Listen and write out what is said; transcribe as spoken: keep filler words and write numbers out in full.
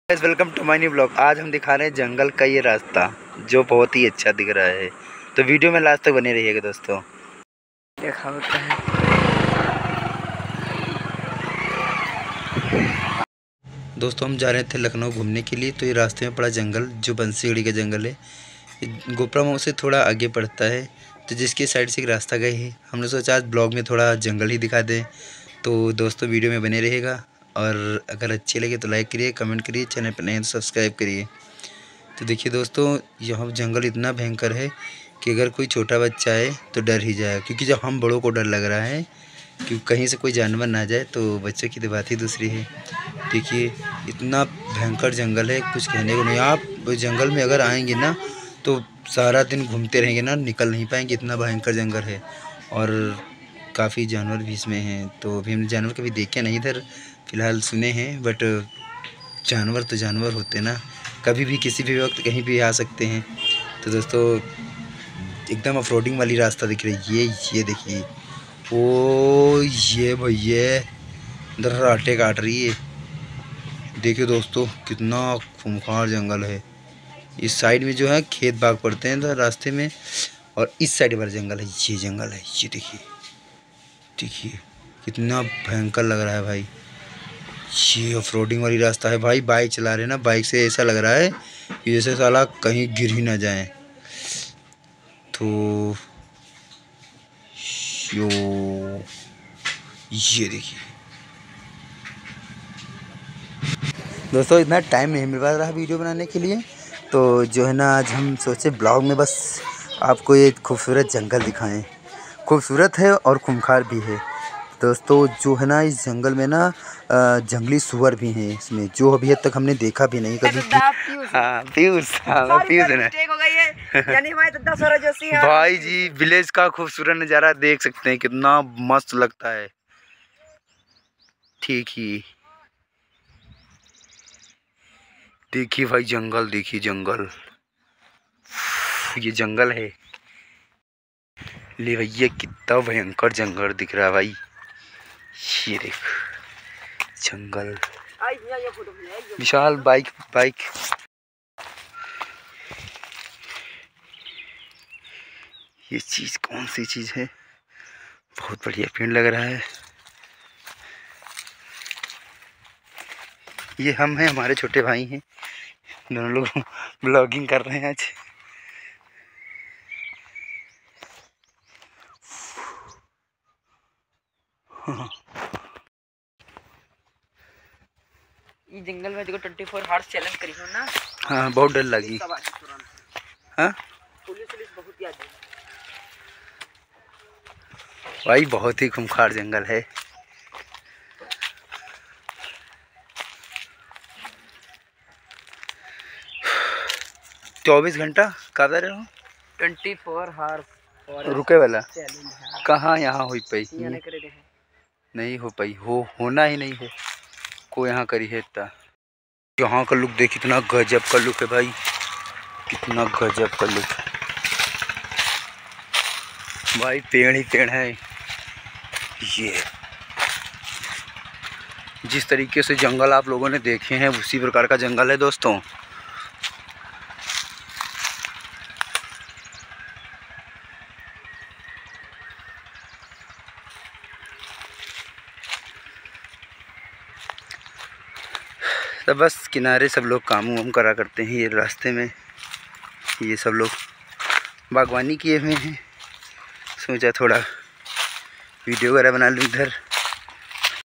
Guys welcome to my new blog. आज हम दिखा रहे हैं जंगल का ये रास्ता जो बहुत ही अच्छा दिख रहा है, तो वीडियो में लास्ट तक बने रहिएगा दोस्तों। देखा होता है दोस्तों, हम जा रहे थे लखनऊ घूमने के लिए, तो ये रास्ते में पड़ा जंगल जो बंसीगढ़ी का जंगल है, गोपरा मऊ से थोड़ा आगे पड़ता है, तो जिसके साइड से एक रास्ता गए है। हमने सोचा आज ब्लॉग में थोड़ा जंगल ही दिखा दें, तो दोस्तों वीडियो में बने रहेगा। और अगर अच्छे लगे तो लाइक करिए, कमेंट करिए, चैनल पर नए तो सब्सक्राइब करिए। तो देखिए दोस्तों, यहाँ जंगल इतना भयंकर है कि अगर कोई छोटा बच्चा है तो डर ही जाए, क्योंकि जब हम बड़ों को डर लग रहा है कि कहीं से कोई जानवर ना जाए, तो बच्चों की तो बात ही दूसरी है। देखिए इतना भयंकर जंगल है, कुछ कहने को नहीं। आप जंगल में अगर आएंगे ना तो सारा दिन घूमते रहेंगे ना, निकल नहीं पाएंगे, इतना भयंकर जंगल है। और काफ़ी जानवर भी इसमें हैं, तो अभी हमने जानवर कभी देखे नहीं इधर, फ़िलहाल सुने हैं, बट जानवर तो जानवर होते ना, कभी भी किसी भी वक्त कहीं भी आ सकते हैं। तो दोस्तों एकदम ऑफ रोडिंग वाली रास्ता दिख रही है। ये ये देखिए, ओ ये भैया इधर राटे काट रही है। देखिए दोस्तों कितना खूंखार जंगल है। इस साइड में जो है खेत बाग पड़ते हैं इधर रास्ते में, और इस साइड वाला जंगल है, ये जंगल है। ये देखिए देखिए कितना भयंकर लग रहा है भाई। ये ऑफ रोडिंग वाली रास्ता है भाई। बाइक चला रहे हैं ना, बाइक से ऐसा लग रहा है कि जैसे साला कहीं गिर ही ना जाए। तो यो ये देखिए दोस्तों, इतना टाइम नहीं मिल रहा वीडियो बनाने के लिए, तो जो है ना आज हम सोचे ब्लॉग में बस आपको ये खूबसूरत जंगल दिखाएं। खूबसूरत है और खूंखार भी है दोस्तों। जो है ना इस जंगल में ना जंगली सुअर भी हैं इसमें, जो अभी तक हमने देखा भी नहीं कभी। हाँ पीयूष, हाँ पीयूष है भाई जी। विलेज का खूबसूरत नज़ारा देख सकते हैं, कितना मस्त लगता है। ठीक ही देखिए भाई जंगल, देखिए जंगल, ये जंगल है। ले भैया कितना भयंकर जंगल दिख रहा है भाई। ये देख जंगल, विशाल बाइक बाइक ये चीज़ कौन सी चीज़ है? बहुत बढ़िया पेड़ लग रहा है। ये हम हैं, हमारे छोटे भाई हैं, दोनों लोग ब्लॉगिंग कर रहे हैं आज। ये जंगल में देखो ट्वेंटी फोर हार्स चैलेंज करी हो ना। हाँ बहुत डर लगी। हाँ पुलिस पुलिस बहुत याद है भाई, बहुत ही खूंखार जंगल है। चौबीस घंटा कह रहे हो, ट्वेंटी फोर हार्स रुके वाला चैलेंज है। कहाँ यहाँ हो पाई, नहीं करे थे। नहीं हो पाई, हो होना ही नहीं है को यहाँ करी है इतना। यहाँ का लुक देख, कितना गजब का लुक है भाई, कितना गजब का लुक है भाई। पेड़ ही पेड़ है। ये जिस तरीके से जंगल आप लोगों ने देखे हैं उसी प्रकार का जंगल है दोस्तों। तो बस किनारे सब लोग काम वाम करा करते हैं। ये रास्ते में ये सब लोग बागवानी किए हुए हैं, सोचा थोड़ा वीडियो वगैरह बना लूँ इधर।